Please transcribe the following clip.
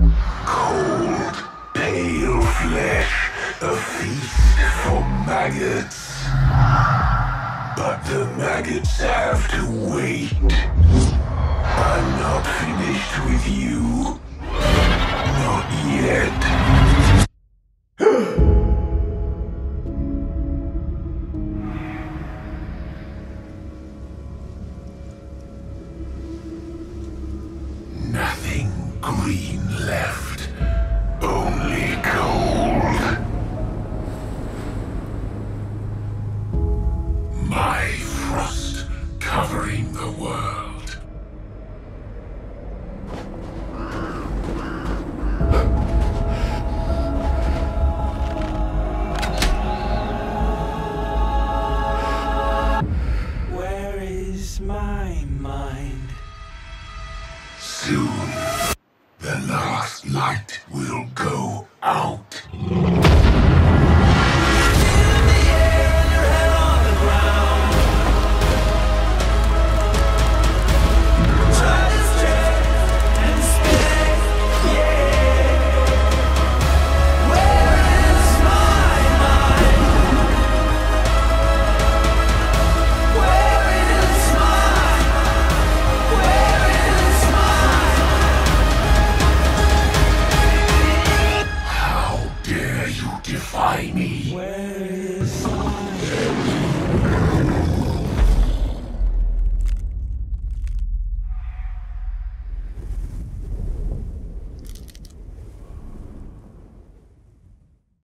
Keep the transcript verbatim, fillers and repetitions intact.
Cold, pale flesh, a feast for maggots. But the maggots have to wait. I'm not finished with you. Not yet. Nothing green left. Only cold. My frost covering the world. Where is my mind? Soon, the last light will go out.